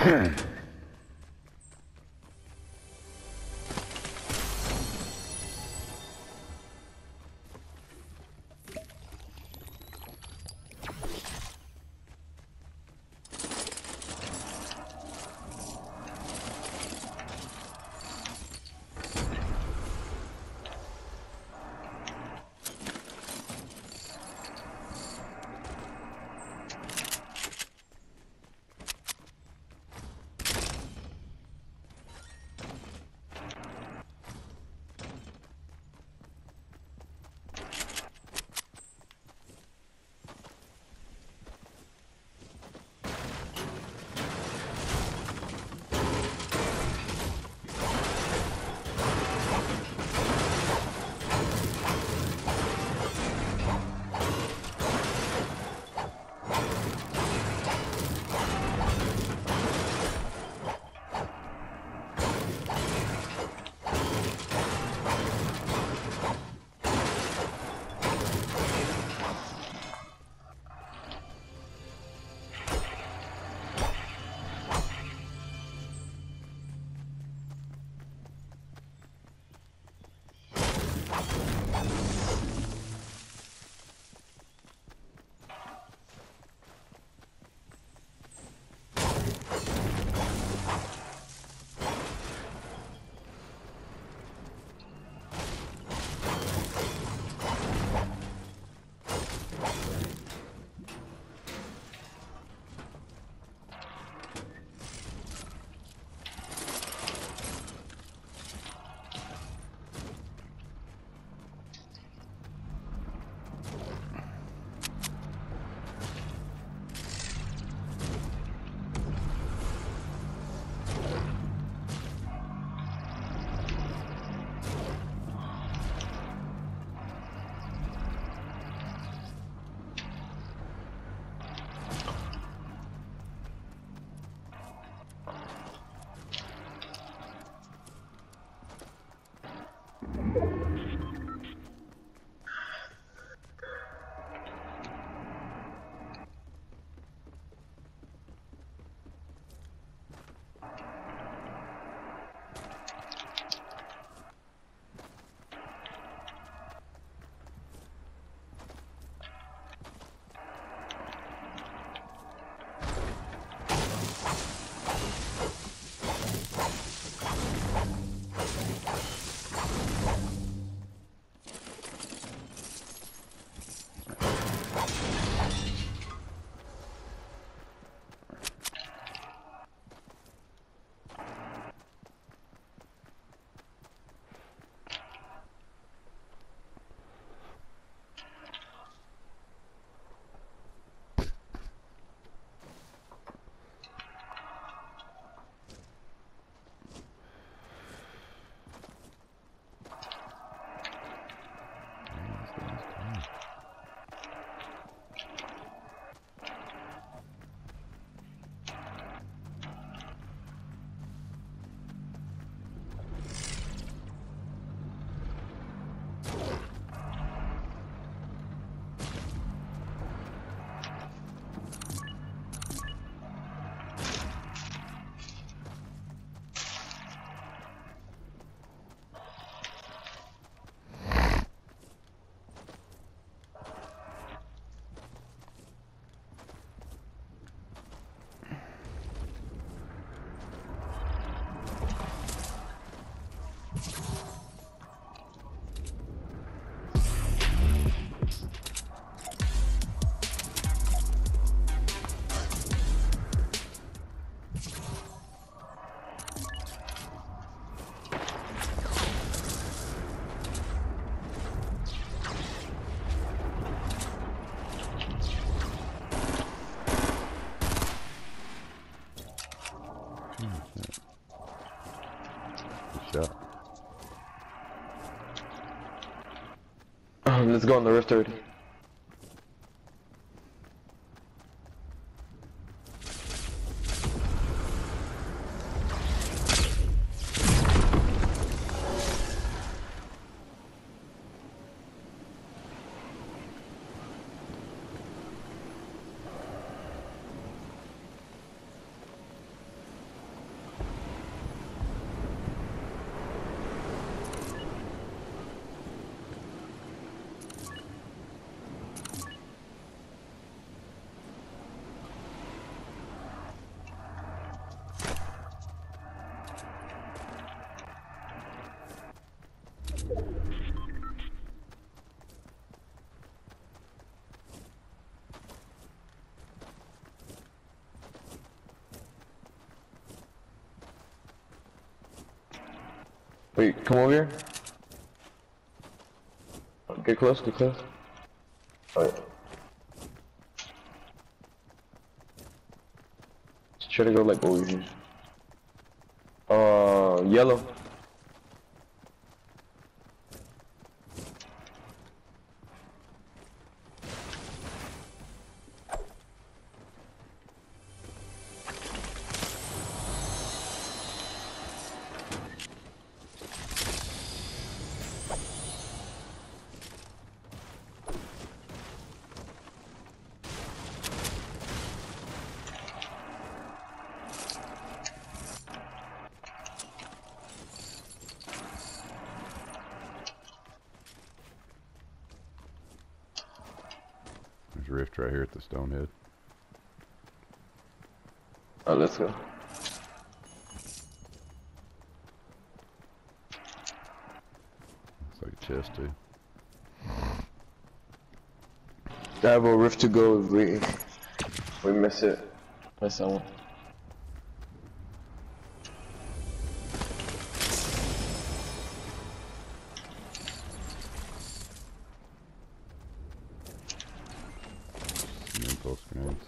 Let's go on the Rift 30. Wait, come over here. Get close, get close. Alright. Just try to go like over here. Yellow. There's a rift right here at the Stonehead. Alright, let's go. Looks like a chest too. I have a rift to go if we miss it. Miss that one. Some impulse grenades.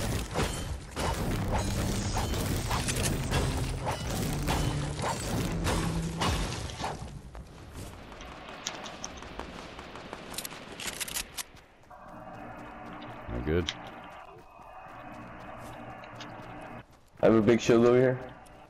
Not good. I have a big shield over here.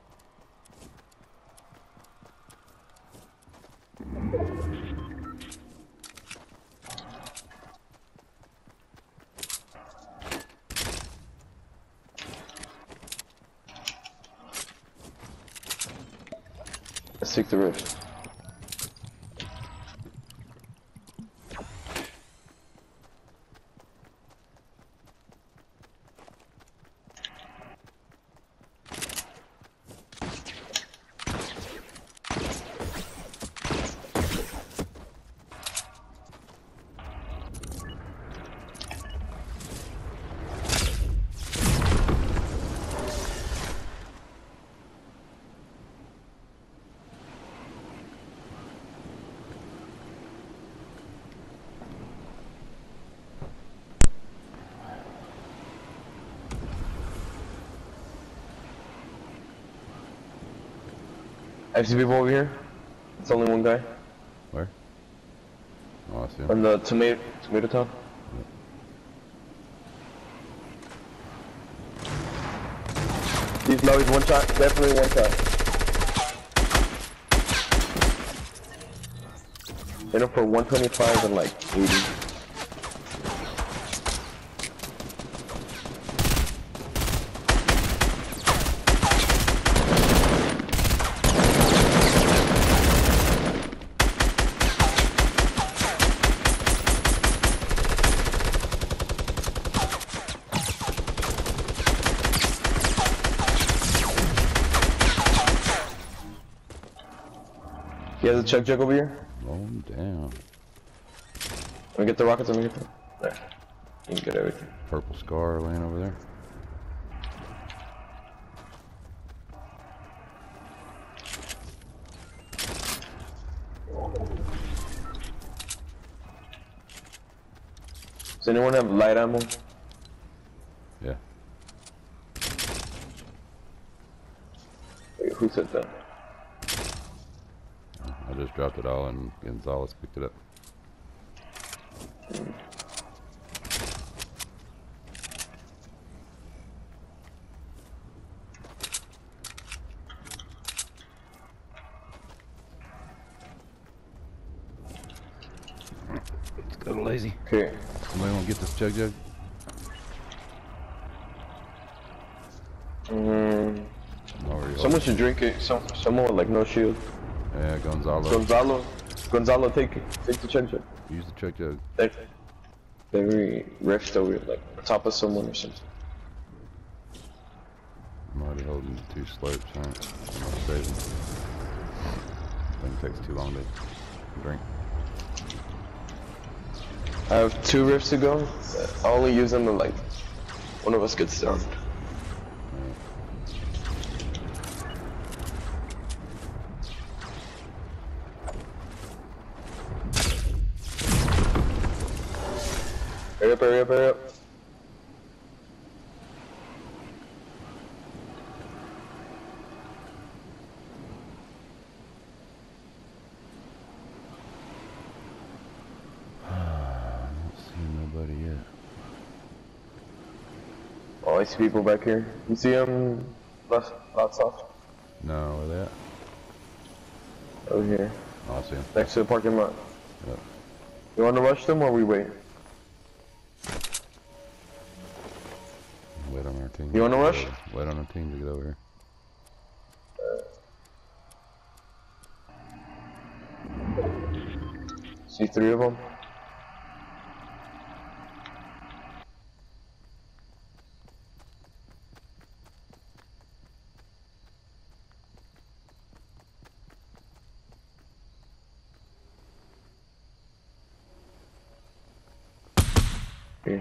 Let's take the rift. I see people over here. It's only one guy. Where? Oh, I see him. On the tomato town. He's low, he's one shot, definitely one shot. Hit him for 125 and like 80. He has a chug jug over here. Roll him down. Let me get the rockets, let me get them. There. You can get everything. Purple scar laying over there. Does anyone have light ammo? Yeah. Wait, who said that? I just dropped it all and Gonzalez picked it up. Let's go to lazy. Okay. Somebody want to get this chug jug? Someone should drink it. Someone with like no shield. Yeah, Gonzalo. Gonzalo, take the chug jug. Use the chug jug. They rift over like on top of someone or something. I'm already holding 2 slurps, alright. I'm gonna save them. I think it takes too long to drink. I have 2 rifts to go. I only use them when like one of us gets stunned. Hurry up, hurry up, hurry up. I don't see nobody yet. Oh, I see people back here. You see them? Left south. No, where they at? Over here. Oh, I see them. Next to the parking lot. Yep. You want to rush them or we wait? Wait on our team. You wanna rush? Wait on our team to get over here. See 3 of them? Here.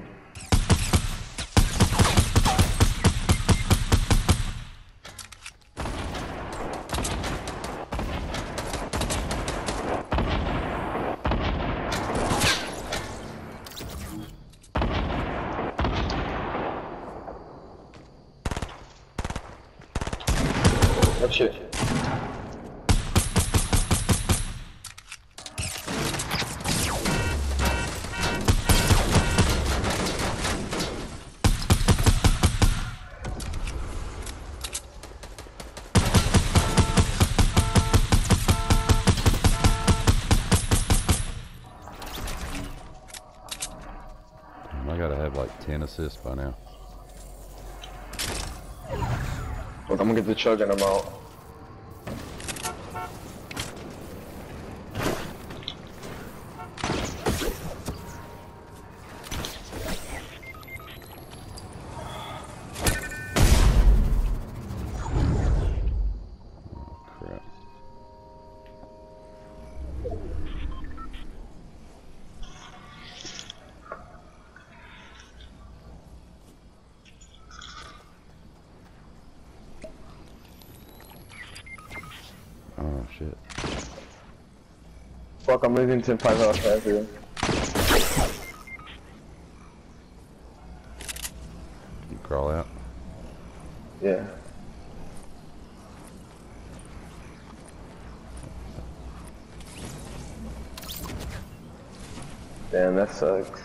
Oh shit. I gotta have like 10 assists by now. Look, I'm gonna get the chug and I'm out. Crap. Oh shit. Fuck, I'm losing to 5 hours faster. You crawl out. Yeah. Damn, that sucks.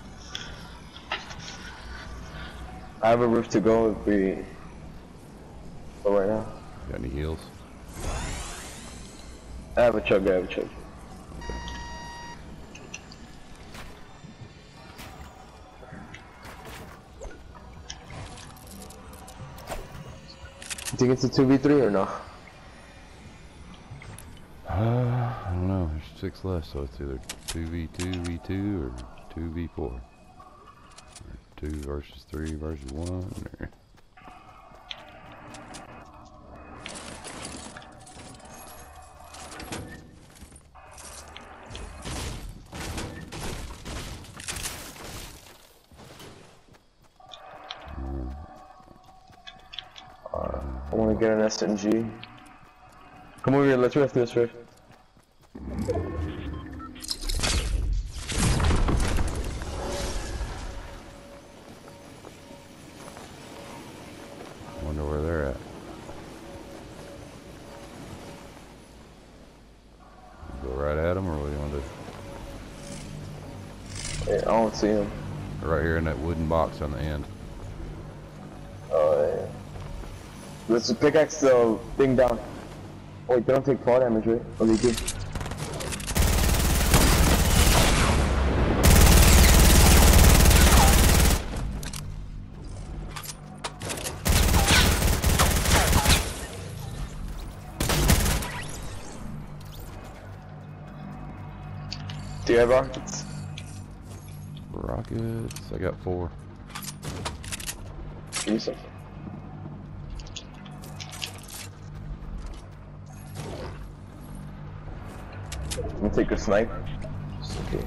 I have a roof to go if we go right now. Got any heals? I have a chug, I have a chug. You think it's a 2v3 or no? I don't know. There's 6 left, so it's either 2v2, v2, or 2v4. Or 2 versus 3 versus 1, or... I want to get an SMG. Come over here, let's rift this rift. Wonder where they're at. Go right at them, or what do you want to do? Yeah, I don't see him. Right here in that wooden box on the end. Oh, yeah. Let's pickaxe the thing down. Oh, wait, they don't take fall damage, right? Oh, they do. Do you have rockets? Rockets? I got 4. Give me some. I'm gonna take a snipe. Okay.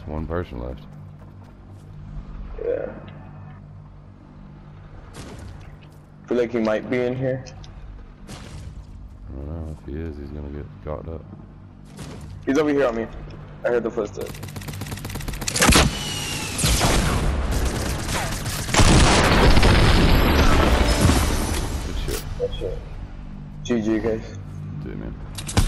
Just one person left. Yeah. Feel like he might be in here. I don't know. If he is, he's gonna get caught up. He's over here on me. I heard the footsteps. Good shit. Good shit. GG, guys. Dude, man.